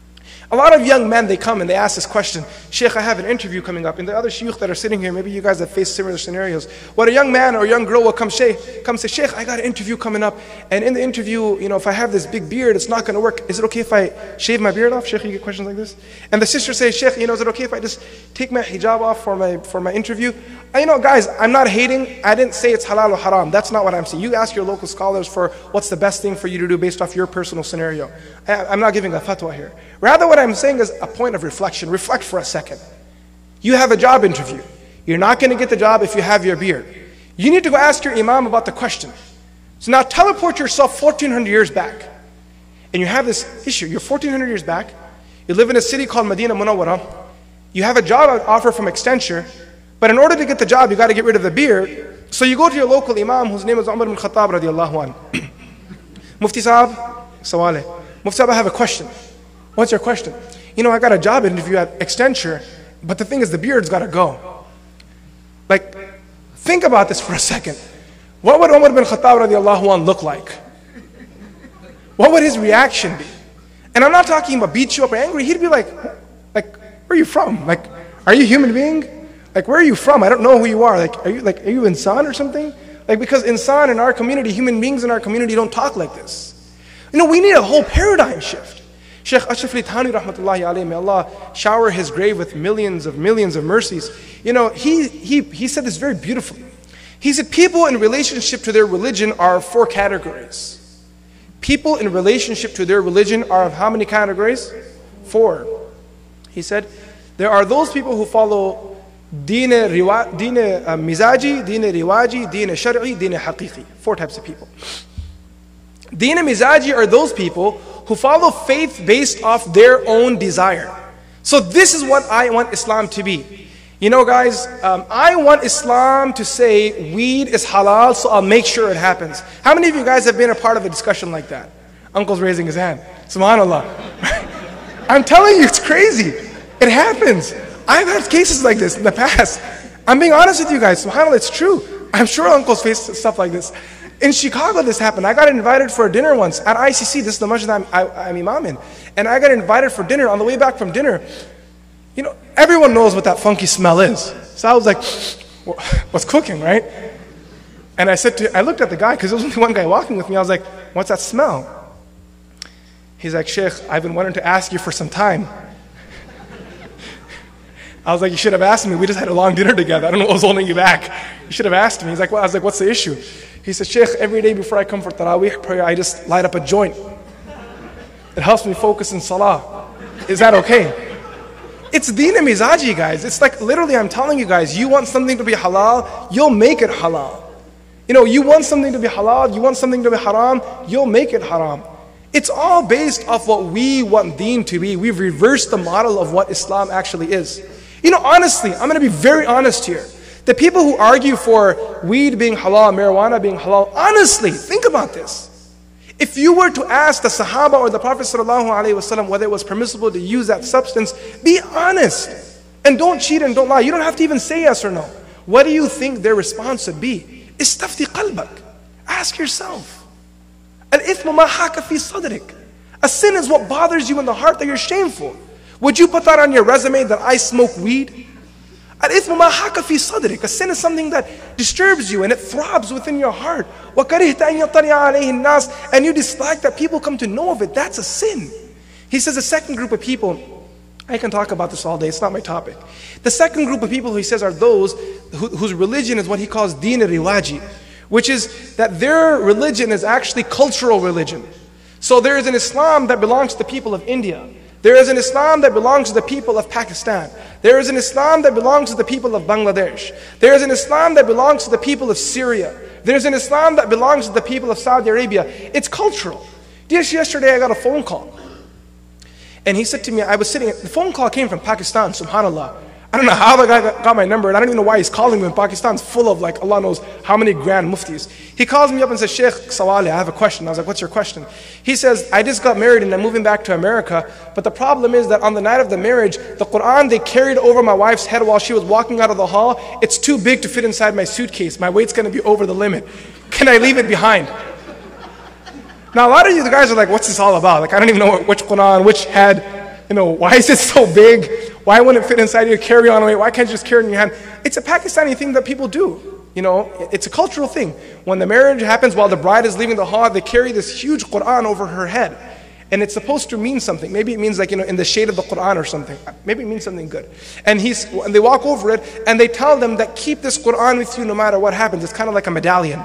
A lot of young men, they come and they ask this question, Sheikh, I have an interview coming up. And the other shuyukh that are sitting here, maybe you guys have faced similar scenarios. What a young man or a young girl will come, Sheikh, come say, Sheikh, I got an interview coming up. And in the interview, you know, if I have this big beard, it's not going to work. Is it okay if I shave my beard off? Sheikh, you get questions like this? And the sister says, Sheikh, you know, is it okay if I just take my hijab off for my, for my interview? And, you know, guys, I'm not hating. I didn't say it's halal or haram. That's not what I'm saying. You ask your local scholars for what's the best thing for you to do based off your personal scenario. I, I'm not giving a fatwa here. Rather, what I'm saying is a point of reflection. Reflect for a second. You have a job interview. You're not going to get the job if you have your beard. You need to go ask your imam about the question. So now teleport yourself fourteen hundred years back. And you have this issue. You're fourteen hundred years back. You live in a city called Medina Munawwara. You have a job offer from Accenture. But in order to get the job, you got to get rid of the beard. So you go to your local imam, whose name is Umar bin Khattab radiallahu anhu. Mufti Saab, Sawale. Mufti Saab, I have a question. What's your question? You know, I got a job interview at Accenture, but the thing is the beard's got to go. Like, think about this for a second. What would Umar bin Khattab radiallahu anhu look like? What would his reaction be? And I'm not talking about beat you up or angry. He'd be like, like, where are you from? Like, are you a human being? Like, where are you from? I don't know who you are. Like, are you like, are you insan or something? Like, because insan in our community, human beings in our community don't talk like this. You know, we need a whole paradigm shift. Sheikh Ashraf Ali Thani rahmatullahi alayhi, may Allah shower his grave with millions of millions of mercies. You know, he, he, he said this very beautifully. He said, people in relationship to their religion are four categories. People in relationship to their religion are of how many categories? Four. He said, there are those people who follow Deen mizaji, Deen riwaji, Deen shar'i, Deen haqiqi. Four types of people. Deen mizaji are those people who follow faith based off their own desire. So this is what I want Islam to be. You know, guys, um, I want Islam to say weed is halal, so I'll make sure it happens. How many of you guys have been a part of a discussion like that? Uncle's raising his hand. Subhanallah. I'm telling you, it's crazy. It happens. I've had cases like this in the past. I'm being honest with you guys. SubhanAllah, it's true. I'm sure uncles face stuff like this. In Chicago, this happened. I got invited for a dinner once at I C C. This is the masjid I'm, I, I'm imam in. And I got invited for dinner. On the way back from dinner, you know, everyone knows what that funky smell is. So I was like, what's cooking, right? And I said to, I looked at the guy, because there was only one guy walking with me. I was like, what's that smell? He's like, Sheikh, I've been wanting to ask you for some time. I was like, you should have asked me. We just had a long dinner together. I don't know what was holding you back. You should have asked me. He's like, well, I was like, what's the issue? He said, Sheikh, every day before I come for Taraweeh prayer, I just light up a joint. It helps me focus in Salah. Is that okay? It's deen e mizaji, guys. It's like literally I'm telling you guys, you want something to be halal, you'll make it halal. You know, you want something to be halal, you want something to be haram, you'll make it haram. It's all based off what we want deen to be. We've reversed the model of what Islam actually is. You know, honestly, I'm going to be very honest here. The people who argue for weed being halal, marijuana being halal, honestly, think about this. If you were to ask the Sahaba or the Prophet ﷺ whether it was permissible to use that substance, be honest. And don't cheat and don't lie. You don't have to even say yes or no. What do you think their response would be? Istafti qalbak. Ask yourself. Al-ithmu ma haka fi sadrik. A sin is what bothers you in the heart that you're shameful. Would you put that on your resume that I smoke weed? Al-ithmu ma haka fi sadrik. A sin is something that disturbs you and it throbs within your heart. وَكَرِهْتَ أَن يَطَّلِعَ عَلَيْهِ النَّاسِ. And you dislike that people come to know of it. That's a sin. He says the second group of people, I can talk about this all day, it's not my topic. The second group of people, he says, are those who, whose religion is what he calls deen riwaji, which is that their religion is actually cultural religion. So there is an Islam that belongs to the people of India. There is an Islam that belongs to the people of Pakistan. There is an Islam that belongs to the people of Bangladesh. There is an Islam that belongs to the people of Syria. There is an Islam that belongs to the people of Saudi Arabia. It's cultural. Just yesterday I got a phone call. And he said to me, I was sitting, the phone call came from Pakistan, subhanAllah. I don't know how the guy got my number, and I don't even know why he's calling me when Pakistan's full of, like, Allah knows how many grand muftis. He calls me up and says, Sheikh Sawali, I have a question. I was like, what's your question? He says, I just got married and I'm moving back to America, but the problem is that on the night of the marriage, the Quran they carried over my wife's head while she was walking out of the hall, it's too big to fit inside my suitcase. My weight's going to be over the limit. Can I leave it behind? Now, a lot of you the guys are like, what's this all about? Like, I don't even know which Quran, which head, you know, why is it so big? Why wouldn't it fit inside your carry-on weight? Why can't you just carry it in your hand? It's a Pakistani thing that people do. You know, it's a cultural thing. When the marriage happens, while the bride is leaving the hall, they carry this huge Quran over her head. And it's supposed to mean something. Maybe it means like, you know, in the shade of the Quran or something. Maybe it means something good. And he's, and they walk over it, and they tell them that keep this Quran with you no matter what happens. It's kind of like a medallion.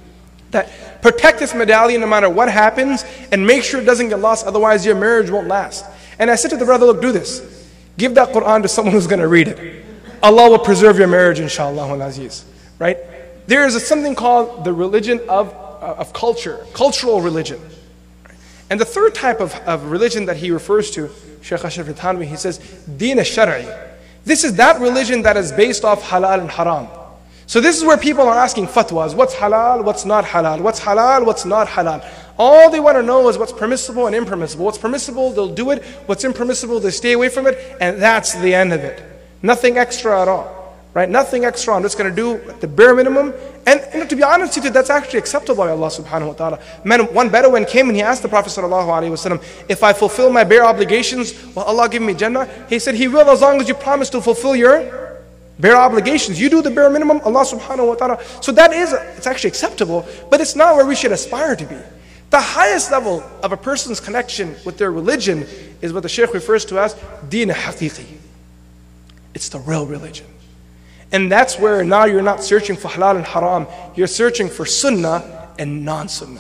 That protect this medallion no matter what happens, and make sure it doesn't get lost, otherwise your marriage won't last. And I said to the brother, look, do this. Give that Quran to someone who's going to read it. Allah will preserve your marriage, inshallah al-aziz. Right? There is a, something called the religion of, uh, of culture, cultural religion. And the third type of, of religion that he refers to, Shaykh Ashraf al-Thanwi, he says, deen al-shar'i. This is that religion that is based off halal and haram. So this is where people are asking fatwas. What's halal, what's not halal? What's halal, what's not halal? All they want to know is what's permissible and impermissible. What's permissible, they'll do it. What's impermissible, they stay away from it. And that's the end of it. Nothing extra at all. Right? Nothing extra. I'm just going to do the bare minimum. And you know, to be honest with you, that's actually acceptable by Allah subhanahu wa ta'ala. Man, one Bedouin came and he asked the Prophet sallallahu alaihi wasallam, if I fulfill my bare obligations, will Allah give me Jannah? He said, He will, as long as you promise to fulfill your bare obligations. You do the bare minimum, Allah subhanahu wa ta'ala. So that is, it's actually acceptable, but it's not where we should aspire to be. The highest level of a person's connection with their religion is what the Shaykh refers to as deen haqiqi. It's the real religion. And that's where now you're not searching for halal and haram, you're searching for sunnah and non-sunnah.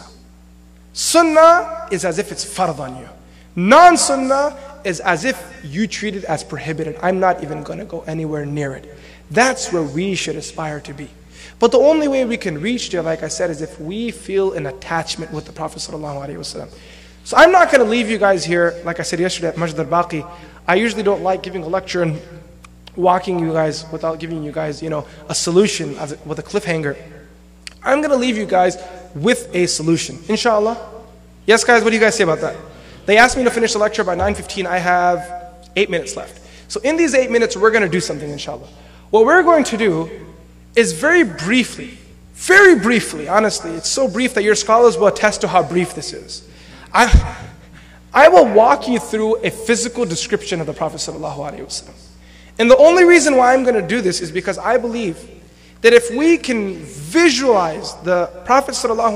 Sunnah is as if it's fard on you. Non-sunnah is as if you treat it as prohibited. I'm not even going to go anywhere near it. That's where we should aspire to be. But the only way we can reach there, like I said, is if we feel an attachment with the Prophet ﷺ. So I'm not going to leave you guys here, like I said yesterday at Masjid al-Baqi. I usually don't like giving a lecture and walking you guys without giving you guys, you know, a solution as a, with a cliffhanger. I'm going to leave you guys with a solution, inshallah. Yes, guys, what do you guys say about that? They asked me to finish the lecture by nine fifteen. I have eight minutes left. So in these eight minutes, we're going to do something, inshallah. What we're going to do is very briefly, very briefly, honestly, it's so brief that your scholars will attest to how brief this is. I, I will walk you through a physical description of the Prophet ﷺ. And the only reason why I'm going to do this is because I believe that if we can visualize the Prophet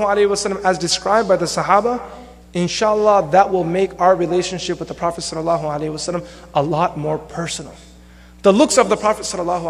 ﷺ as described by the Sahaba, inshallah that will make our relationship with the Prophet ﷺ a lot more personal. The looks of the Prophet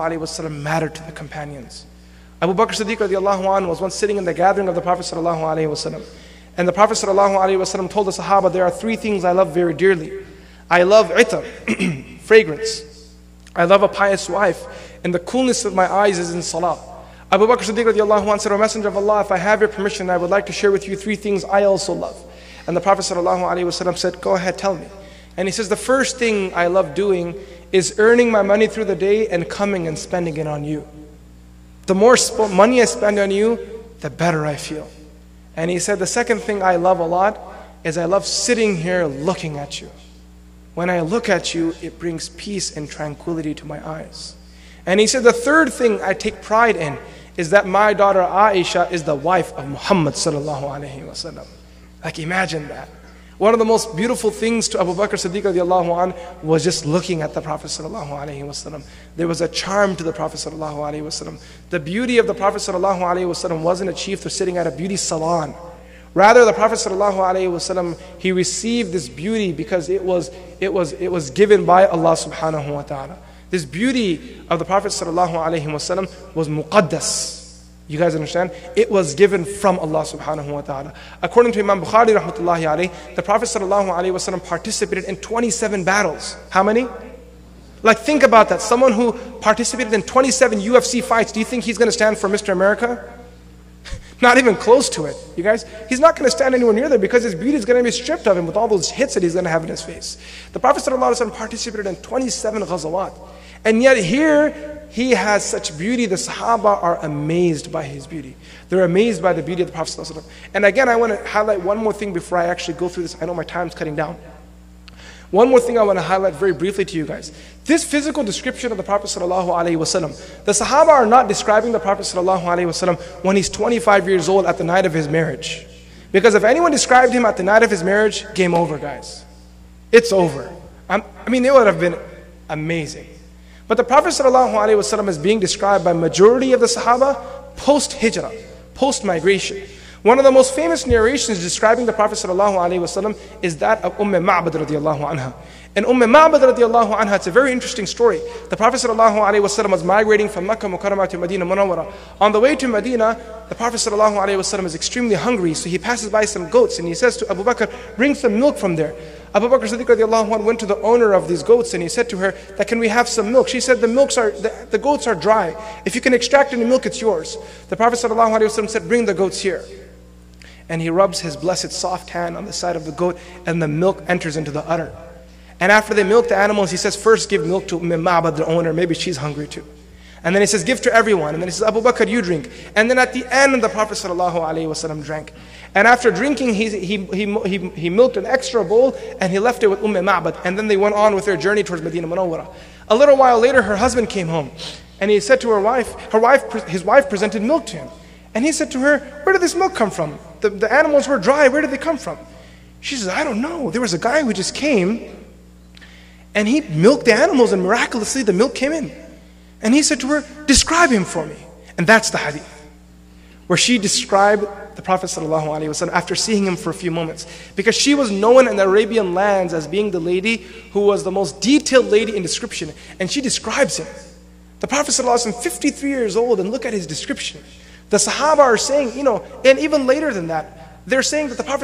ﷺ mattered to the companions. Abu Bakr Siddiq radiallahu anhu was once sitting in the gathering of the Prophet ﷺ, and the Prophet ﷺ told the Sahaba, there are three things I love very dearly. I love itar, fragrance. I love a pious wife, and the coolness of my eyes is in salah. Abu Bakr Siddiq radiallahu anhu said, O Messenger of Allah, if I have your permission, I would like to share with you three things I also love. And the Prophet ﷺ said, go ahead, tell me. And he says, the first thing I love doing is earning my money through the day and coming and spending it on you. The more sp- money I spend on you, the better I feel. And he said, the second thing I love a lot is I love sitting here looking at you. When I look at you, it brings peace and tranquility to my eyes. And he said, the third thing I take pride in is that my daughter Aisha is the wife of Muhammad sallallahu alaihi wasallam. Like, imagine that. One of the most beautiful things to Abu Bakr Siddiq radiallahu anhu was just looking at the Prophet sallallahu alaihi wasallam. There was a charm to the Prophet sallallahu alaihi wasallam. The beauty of the Prophet sallallahu alaihi wasallam wasn't achieved through sitting at a beauty salon. Rather, the Prophet sallallahu alaihi wasallam, he received this beauty because it was it was it was given by Allah subhanahu wa ta'ala. This beauty of the Prophet sallallahu alaihi wasallam was muqaddas. You guys understand? It was given from Allah subhanahu wa ta'ala. According to Imam Bukhari rahmatullahi alayhi, the Prophet sallallahu alaihi wasallam participated in twenty-seven battles. How many? Like, think about that. Someone who participated in twenty-seven U F C fights, do you think he's going to stand for Mister America? Not even close to it. You guys, he's not going to stand anywhere near there because his beauty is going to be stripped of him with all those hits that he's going to have in his face. The Prophet sallallahu alaihi wasallam participated in twenty-seven ghazawat. And yet here, he has such beauty. The Sahaba are amazed by his beauty. They're amazed by the beauty of the Prophet ﷺ. And again, I want to highlight one more thing before I actually go through this. I know my time's cutting down. One more thing I want to highlight very briefly to you guys. This physical description of the Prophet ﷺ, the Sahaba are not describing the Prophet ﷺ when he's twenty-five years old at the night of his marriage. Because if anyone described him at the night of his marriage, game over, guys. It's over. I'm, I mean, it would have been amazing. But the Prophet ﷺ is being described by majority of the Sahaba post-hijrah, post-migration. One of the most famous narrations describing the Prophet ﷺ is that of Umm Ma'bad radiallahu anha. And Umm Ma'bad radiallahu anha, it's a very interesting story. The Prophet ﷺ was migrating from Makkah Mukarramah to Medina Munawwara. On the way to Medina, the Prophet ﷺ is extremely hungry, so he passes by some goats and he says to Abu Bakr, bring some milk from there. Abu Bakr Siddiq radiallahu anhu went to the owner of these goats and he said to her, that can we have some milk? She said, the milks are the, the goats are dry. If you can extract any milk, it's yours. The Prophet ﷺ said, bring the goats here. And he rubs his blessed soft hand on the side of the goat and the milk enters into the udder. And after they milk the animals, he says, first give milk to Umm Ma'bad, the owner, maybe she's hungry too. And then he says, give to everyone. And then he says, Abu Bakr, you drink. And then at the end, the Prophet ﷺ drank. And after drinking, he, he, he, he, he milked an extra bowl and he left it with Umm Ma'bad. And then they went on with their journey towards Medina Munawwara. A little while later, her husband came home. And he said to her wife, her wife, his wife presented milk to him. And he said to her, where did this milk come from? The, the animals were dry, where did they come from? She says, I don't know. There was a guy who just came and he milked the animals and miraculously the milk came in. And he said to her, describe him for me. And that's the hadith, where she described the Prophet ﷺ after seeing him for a few moments. Because she was known in the Arabian lands as being the lady who was the most detailed lady in description. And she describes him. The Prophet ﷺ, fifty-three years old, and look at his description. The Sahaba are saying, you know, and even later than that, they're saying that the Prophet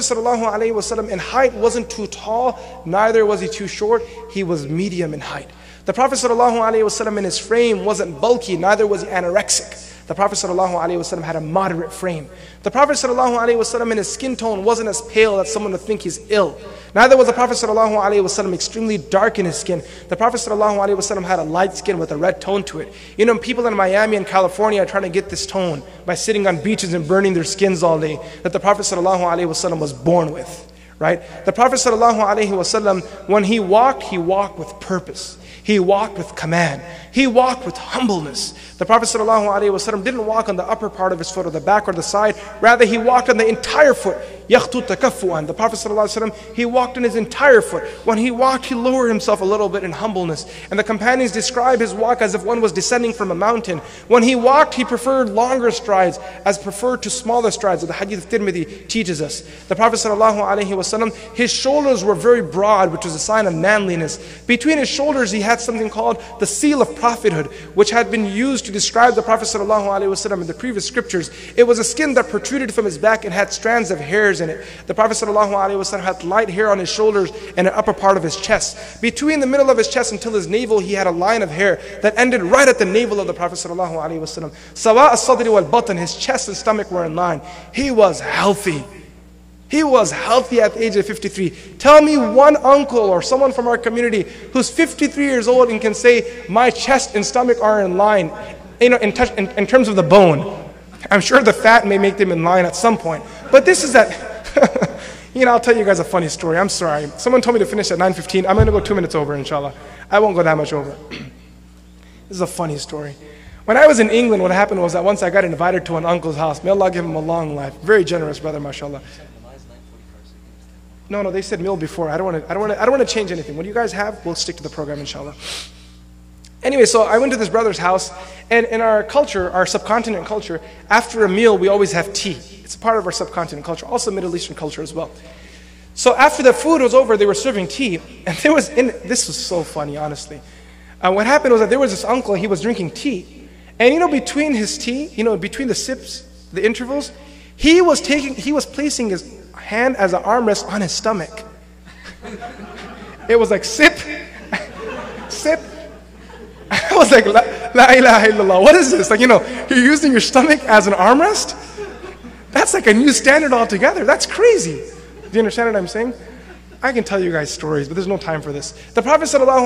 ﷺ in height wasn't too tall, neither was he too short, he was medium in height. The Prophet ﷺ in his frame wasn't bulky, neither was he anorexic. The Prophet ﷺ had a moderate frame. The Prophet ﷺ in his skin tone wasn't as pale that someone would think he's ill. Neither was the Prophet ﷺ extremely dark in his skin. The Prophet ﷺ had a light skin with a red tone to it. You know, people in Miami and California are trying to get this tone by sitting on beaches and burning their skins all day that the Prophet ﷺ was born with. Right? The Prophet ﷺ, when he walked, he walked with purpose. He walked with command. He walked with humbleness. The Prophet ﷺ didn't walk on the upper part of his foot or the back or the side. Rather, he walked on the entire foot. يَخْطُ تَكَفُّعًا. The Prophet ﷺ, he walked on his entire foot. When he walked, he lowered himself a little bit in humbleness. And the companions describe his walk as if one was descending from a mountain. When he walked, he preferred longer strides as preferred to smaller strides. The hadith of Tirmidhi teaches us. The Prophet ﷺ, his shoulders were very broad, which was a sign of manliness. Between his shoulders, he had something called the seal of prophethood, which had been used to describe the Prophet ﷺ in the previous scriptures. It was a skin that protruded from his back and had strands of hairs in it. The Prophet ﷺ had light hair on his shoulders and an upper part of his chest. Between the middle of his chest until his navel, he had a line of hair that ended right at the navel of the Prophet ﷺ. Sawa as-sadri wal-batn, his chest and stomach were in line. He was healthy. He was healthy at the age of fifty-three. Tell me one uncle or someone from our community who's fifty-three years old and can say, my chest and stomach are in line, you know, in, touch, in, in terms of the bone. I'm sure the fat may make them in line at some point. But this is that, you know, I'll tell you guys a funny story. I'm sorry. Someone told me to finish at nine fifteen. I'm going to go two minutes over, inshallah. I won't go that much over. This is a funny story. When I was in England, what happened was that once I got invited to an uncle's house. May Allah give him a long life. Very generous brother, mashallah. No, no, they said meal before. I don't want to. I don't want to. I don't want to change anything. What do you guys have? We'll stick to the program, inshallah. Anyway, so I went to this brother's house, and in our culture, our subcontinent culture, after a meal we always have tea. It's a part of our subcontinent culture, also Middle Eastern culture as well. So after the food was over, they were serving tea, and there was in this was so funny, honestly. Uh, what happened was that there was this uncle. He was drinking tea, and you know, between his tea, you know, between the sips, the intervals, he was taking, he was placing his hand as an armrest on his stomach. It was like sip, sip. I was like, la, la ilaha illallah. What is this? Like, you know, you're using your stomach as an armrest? That's like a new standard altogether. That's crazy. Do you understand what I'm saying? I can tell you guys stories, but there's no time for this. The Prophet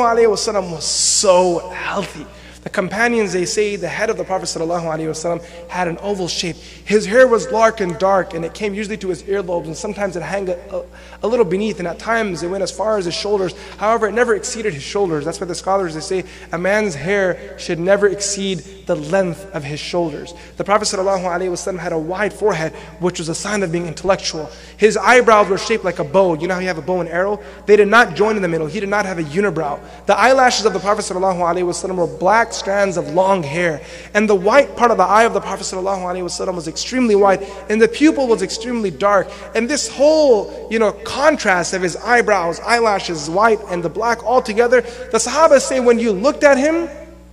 ﷺ was so healthy. The companions, they say, the head of the Prophet ﷺ had an oval shape. His hair was dark and dark, and it came usually to his earlobes, and sometimes it hung a, a, a little beneath, and at times it went as far as his shoulders. However, it never exceeded his shoulders. That's why the scholars, they say, a man's hair should never exceed the length of his shoulders. The Prophet ﷺ had a wide forehead, which was a sign of being intellectual. His eyebrows were shaped like a bow. You know how you have a bow and arrow? They did not join in the middle. He did not have a unibrow. The eyelashes of the Prophet ﷺ were black strands of long hair, and the white part of the eye of the Prophet ﷺ was extremely white, and the pupil was extremely dark. And this whole, you know, contrast of his eyebrows, eyelashes, white and the black all together, the Sahaba say when you looked at him,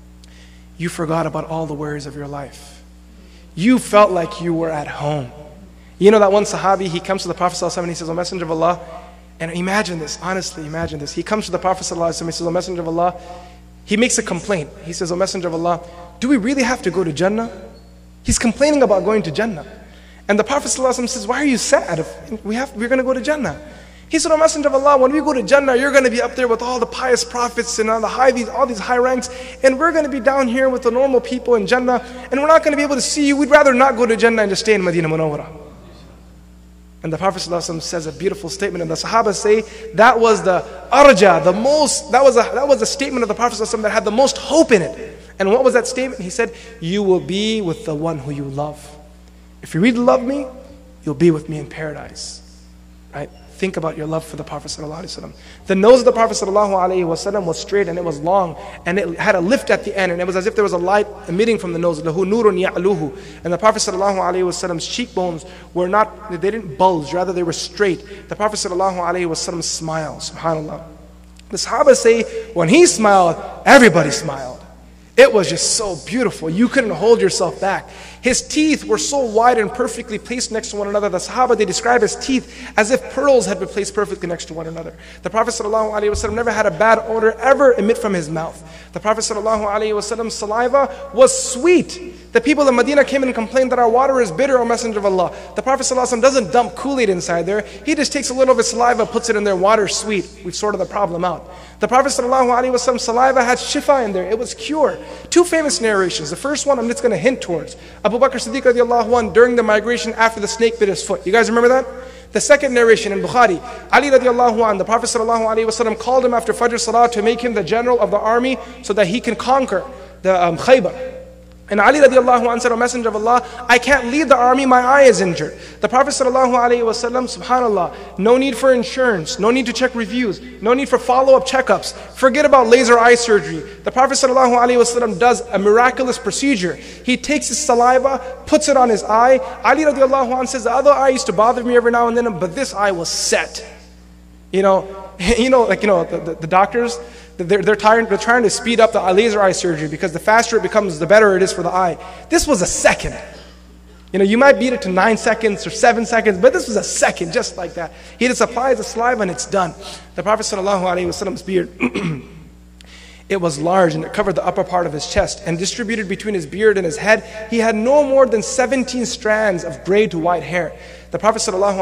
you forgot about all the worries of your life. You felt like you were at home. You know that one Sahabi, he comes to the Prophet ﷺ and he says, O Messenger of Allah, and imagine this, honestly imagine this. He comes to the Prophet ﷺ and he says, O Messenger of Allah, he makes a complaint. He says, O Messenger of Allah, do we really have to go to Jannah? He's complaining about going to Jannah. And the Prophet ﷺ says, why are you sad if we have, we're going to go to Jannah? He said, O Messenger of Allah, when we go to Jannah, you're going to be up there with all the pious prophets and all, the high, these, all these high ranks, and we're going to be down here with the normal people in Jannah, and we're not going to be able to see you. We'd rather not go to Jannah and just stay in Medina Munawwarah. And the Prophet ﷺ says a beautiful statement, and the Sahaba say that was the arja, the most, that was a, that was a statement of the Prophet ﷺ that had the most hope in it. And what was that statement? He said, you will be with the one who you love. If you really love me, you'll be with me in paradise. Right? Think about your love for the Prophet ﷺ. The nose of the Prophet ﷺ was straight and it was long, and it had a lift at the end, and it was as if there was a light emitting from the nose. Lahu nurun ya'luhu. And the Prophet ﷺ's cheekbones were not, they didn't bulge, rather they were straight. The Prophet ﷺ smiled, subhanAllah. The Sahaba say, when he smiled, everybody smiled. It was just so beautiful. You couldn't hold yourself back. His teeth were so wide and perfectly placed next to one another. The Sahaba, they describe his teeth as if pearls had been placed perfectly next to one another. The Prophet ﷺ never had a bad odor ever emit from his mouth. The Prophet ﷺ's saliva was sweet. The people of Medina came and complained that our water is bitter, O Messenger of Allah. The Prophet ﷺ doesn't dump Kool-Aid inside there. He just takes a little of his saliva, puts it in there, water sweet. We've sorted the problem out. The Prophet ﷺ's saliva had shifa in there. It was cure. Two famous narrations. The first one I'm just going to hint towards. Abu Bakr Siddiq radiallahu anh, during the migration after the snake bit his foot. You guys remember that? The second narration in Bukhari, Ali radiallahu anhu, the Prophet sallallahu alaihi wasallam called him after Fajr Salah to make him the general of the army so that he can conquer the um, Khaybar. And Ali radiallahu anhu said, O Messenger of Allah, I can't lead the army, my eye is injured. The Prophet sallallahu alaihi wasallam, subhanallah, no need for insurance, no need to check reviews, no need for follow-up checkups. Forget about laser eye surgery. The Prophet sallallahu alaihi wasallam does a miraculous procedure. He takes his saliva, puts it on his eye. Ali radiallahu anhu says, the other eye used to bother me every now and then, but this eye was set. You know, you know, like, you know, the, the, the doctors, They're, they're, tired, they're trying to speed up the laser eye surgery because the faster it becomes, the better it is for the eye. This was a second. You know, you might beat it to nine seconds or seven seconds, but this was a second, just like that. He just applies the saliva and it's done. The Prophet ﷺ's beard, it was large and it covered the upper part of his chest and distributed between his beard and his head. He had no more than seventeen strands of gray to white hair. The Prophet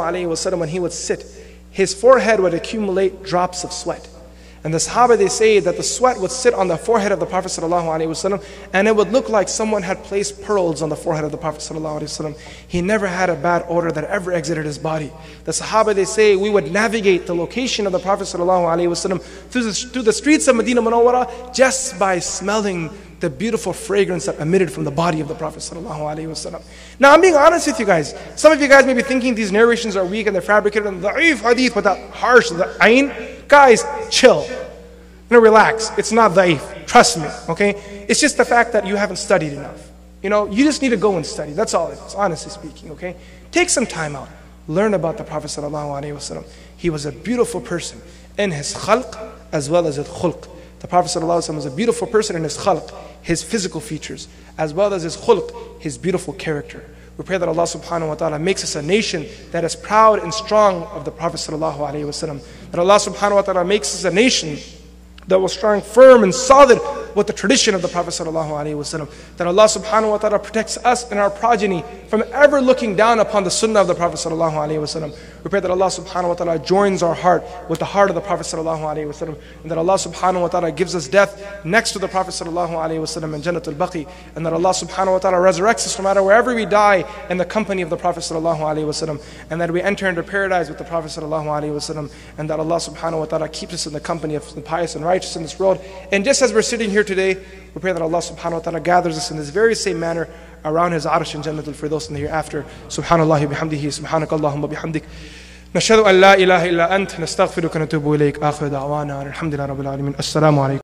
ﷺ, when he would sit, his forehead would accumulate drops of sweat. And the Sahaba, they say that the sweat would sit on the forehead of the Prophet ﷺ, and it would look like someone had placed pearls on the forehead of the Prophet ﷺ. He never had a bad odor that ever exited his body. The Sahaba, they say, we would navigate the location of the Prophet ﷺ through the, through the streets of Medina Munawwara just by smelling the beautiful fragrance that emitted from the body of the Prophet ﷺ. Now, I'm being honest with you guys. Some of you guys may be thinking these narrations are weak and they're fabricated and da'if hadith with that harsh, the ayn. Guys, chill. You know, relax. It's not da'if. Trust me, okay? It's just the fact that you haven't studied enough. You know, you just need to go and study. That's all it is, honestly speaking, okay? Take some time out. Learn about the Prophet ﷺ. He was a beautiful person in his khalq as well as his khulq. The Prophet ﷺ was a beautiful person in his khalq, his physical features, as well as his khulq, his beautiful character. We pray that Allah subhanahu wa ta'ala makes us a nation that is proud and strong of the Prophet sallallahu alaihi wasallam. That Allah subhanahu wa ta'ala makes us a nation that was strong, firm and solid with the tradition of the Prophet sallallahu alaihi wasallam. That Allah subhanahu wa ta'ala protects us and our progeny from ever looking down upon the sunnah of the Prophet sallallahu alaihi wasallam. We pray that Allah subhanahu wa ta'ala joins our heart with the heart of the Prophet sallallahu alaihi wasallam, and that Allah subhanahu wa ta'ala gives us death next to the Prophet sallallahu alaihi wasallam in Jannatul Baqi, and that Allah subhanahu wa ta'ala resurrects us no matter wherever we die in the company of the Prophet sallallahu alaihi wasallam, and that we enter into paradise with the Prophet sallallahu alaihi wasallam, and that Allah subhanahu wa ta'ala keeps us in the company of the pious and righteous in this world. And just as we're sitting here today, we pray that Allah subhanahu wa ta'ala gathers us in this very same manner around His arsh in Jannatul Firdaus in the hereafter. Subhanallah bihamdihi, subhanakallahumma bihamdik. نشهد أن لا إله إلا أنت نستغفرك ونتوب إليك آخر دعوانا الحمد لله رب العالمين السلام عليكم